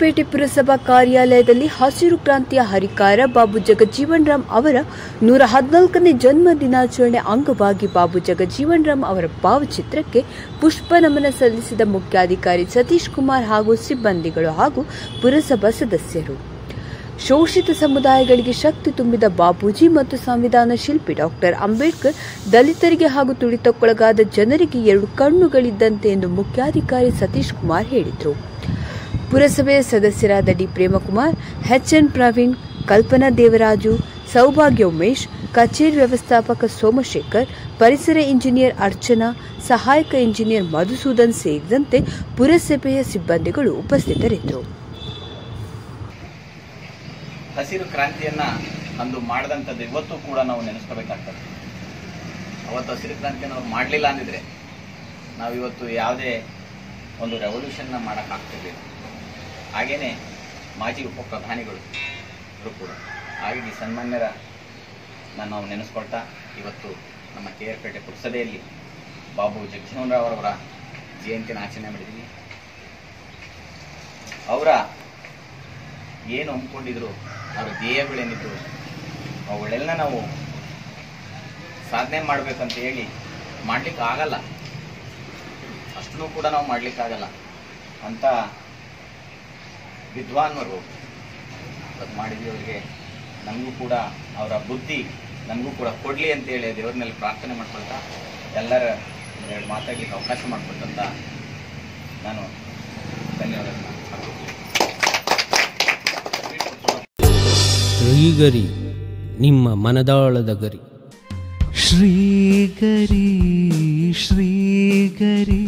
ಕೆಆರ್ಪೇಟೆ ಪುರಸಭಾ ಕಾರ್ಯಾಲಯದಲ್ಲಿ ಹಸಿರು ಕ್ರಾಂತಿಯ ಹರಿಕಾರ ಬಾಬು ಜಗಜೀವನ್ ರಾಮ್ ಅವರ 114ನೇ ಜನ್ಮ ದಿನಾಚರಣೆ ಅಂಗವಾಗಿ ಬಾಬು ಜಗಜೀವನ್ ರಾಮ್ ಅವರ ಭಾವಚಿತ್ರಕ್ಕೆ ಪುಷ್ಪ ನಮನ ಸಲ್ಲಿಸಿದ ಮುಖ್ಯಾಧಿಕಾರಿ ಸತೀಶ್ ಕುಮಾರ್ ಹಾಗೂ ಸಿಬ್ಬಂದಿಗಳು ಹಾಗೂ ಪುರಸಭಾ ಸದಸ್ಯರು. ಶೋಷಿತ ಸಮುದಾಯಗಳಿಗೆ ಶಕ್ತಿ ತುಂಬಿದ ಬಾಪೂಜಿ ಮತ್ತು ಸಂವಿಧಾನ ಶಿಲ್ಪಿ ಡಾಕ್ಟರ್ ಅಂಬೇಡ್ಕರ್ ದಲಿತರಿಗೆ ಹಾಗೂ ತುಳಿತಕ್ಕೊಳಗಾದ ಜನರಿಗೆ 2 ಕಣ್ಣುಗಳಿದ್ದಂತೆ ಎಂದು ಮುಖ್ಯಾಧಿಕಾರಿ ಸತೀಶ್ ಕುಮಾರ್ ಹೇಳಿದರು. ಪುರಸಭೆಯ ಸದಸ್ಯರಾದ ಡಿ ಪ್ರೇಮಕುಮಾರ್, ಎಚ್ಎನ್ ಪ್ರವೀಣ್, ಕಲ್ಪನಾ ದೇವರಾಜು, ಸೌಭಾಗ್ಯ ಉಮೇಶ್, ಕಚೇರಿ ವ್ಯವಸ್ಥಾಪಕ ಸೋಮಶೇಖರ್, ಪರಿಸರ ಇಂಜಿನಿಯರ್ ಅರ್ಚನಾ, ಸಹಾಯಕ ಇಂಜಿನಿಯರ್ ಮಧುಸೂದನ್ ಸೇರಿದಂತೆ ಪುರಸಭೆಯ ಸಿಬ್ಬಂದಿಗಳು ಉಪಸ್ಥಿತರಿದ್ದರು. ಹಸಿರು ಕ್ರಾಂತಿಯನ್ನ ಅಂದು ಮಾಡಿದಂಥದ್ದು ಇವತ್ತು ಕೂಡ ನಾವು ನೆನೆಸ್ಕೋಬೇಕಾಗ್ತದೆ. ಅವತ್ತು ಹಸಿರು ಕ್ರಾಂತಿಯನ್ನು ಅವ್ರು ಮಾಡಲಿಲ್ಲ ಅಂದಿದ್ರೆ ನಾವಿವತ್ತು ಯಾವುದೇ ಒಂದು ರೆವಲ್ಯೂಷನ್ನ ಮಾಡೋಕ್ಕಾಗ್ತಿರ್ಲಿಲ್ಲ. ಹಾಗೇನೆ ಮಾಜಿ ಉಪ ಪ್ರಧಾನಿಗಳು ಕೂಡ ಹಾಗಾಗಿ ಸನ್ಮಾನ್ಯರ ನಾವು ನೆನೆಸ್ಕೊಳ್ತಾ ಇವತ್ತು ನಮ್ಮ ಕೆಆರ್ಪೇಟೆ ಪುರಸಭೆಯಲ್ಲಿ ಬಾಬು ಜಗಜೀವನ್ ರಾವ್ ಅವರ ಜಯಂತಿನ ಆಚರಣೆ ಮಾಡಿದ್ದೀವಿ. ಅವರ ಏನು ಹಮ್ಮಿಕೊಂಡಿದ್ರು, ಅವರ ಧ್ಯೇಯಗಳೇನಿದ್ರು ಅವುಗಳೆಲ್ಲ ನಾವು ಸಾಧನೆ ಮಾಡಬೇಕಂತ ಹೇಳಿ ಮಾಡ್ಲಿಕ್ಕೆ ಆಗಲ್ಲ, ಅಷ್ಟೂ ಕೂಡ ನಾವು ಮಾಡ್ಲಿಕ್ಕಾಗಲ್ಲ ಅಂತ ವಿದ್ವಾನ್ವರು ಇವತ್ತು ಮಾಡಿದ್ವಿ. ಅವರಿಗೆ ನಮಗೂ ಕೂಡ ಅವರ ಬುದ್ಧಿ ನಮಗೂ ಕೂಡ ಕೊಡಲಿ ಅಂತೇಳಿ ದೇವರನ್ನೆಲ್ಲ ಪ್ರಾರ್ಥನೆ ಮಾಡ್ಕೊಳ್ತಾ ಎಲ್ಲರ 2 ಮಾತಾಡಲಿಕ್ಕೆ ಅವಕಾಶ ಮಾಡಿಕೊಟ್ಟಂತ ನಾನು ಧನ್ಯವಾದಗಳನ್ನ ಶ್ರೀಗರಿ ನಿಮ್ಮ ಮನದಾಳದ ಗರಿ. ಶ್ರೀಗರಿ ಶ್ರೀಗರಿ